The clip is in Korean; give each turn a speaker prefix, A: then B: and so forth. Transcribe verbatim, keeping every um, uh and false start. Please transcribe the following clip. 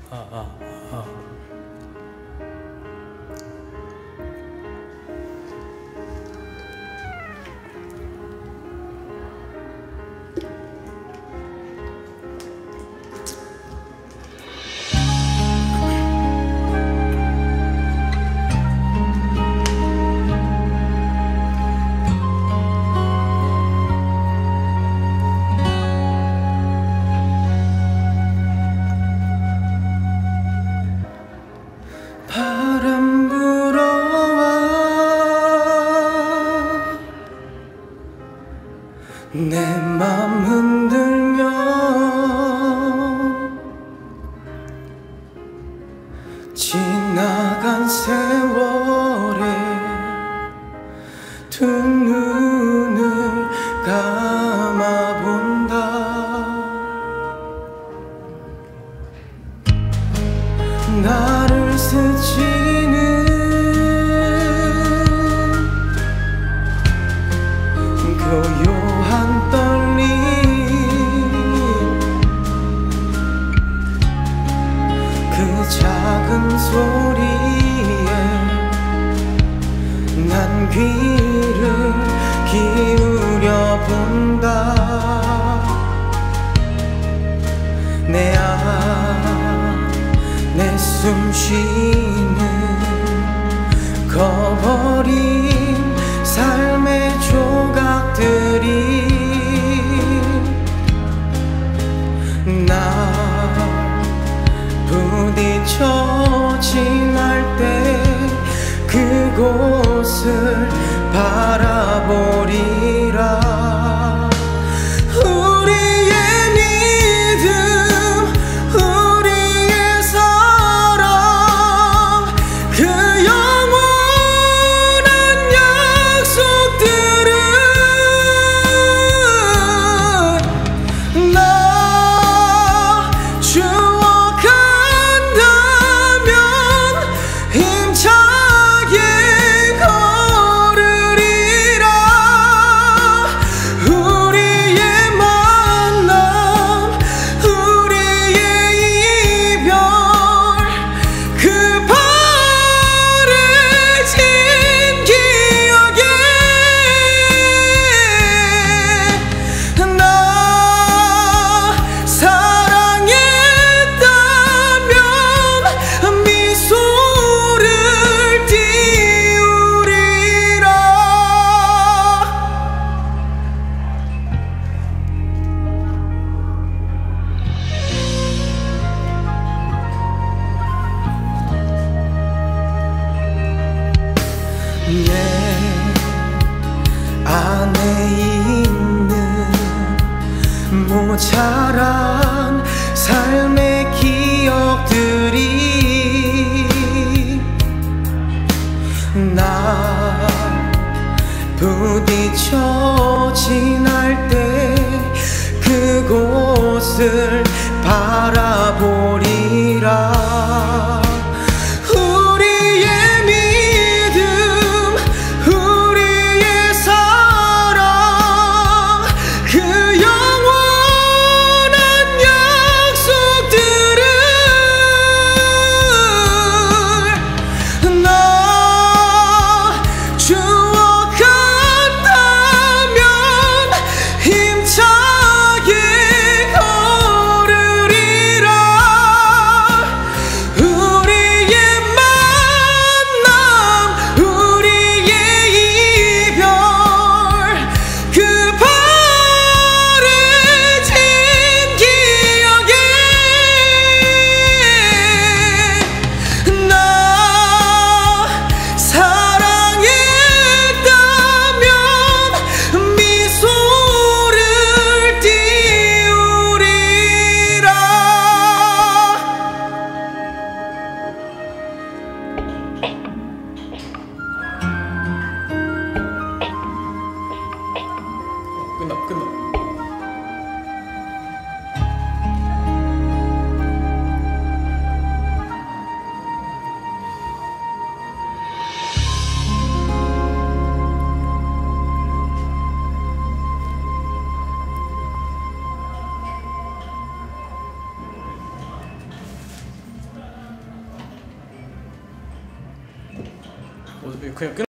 A: 아, 아, 아. 바람 불어와 내 맘 흔들며 지나간 세월에 두 눈을 감아본다. 나를 스치는 고요한 떨림, 그 작은 소리에 난 귀를 기울여 본다. 내 안 내 숨쉬는 거버린 삶의 조각들이 나 부딪혀 지날 때 그곳을 바라보리라. 우리의 믿음, 우리의 사랑, 그 영원한 약속들은 나 주워간다면 힘차게 걸으리라. 우리의 만남, 우리의 이별, 그 바래진 기억에 나 사랑했다면 미소를 띄우리라. 내 안에 있는 모자란 삶의 기억들이 나 부딪혀 지날 때 그곳을 바라보리라. 우리의 믿음, 우리의 사랑, 그 영원한
B: 어, 그냥 끊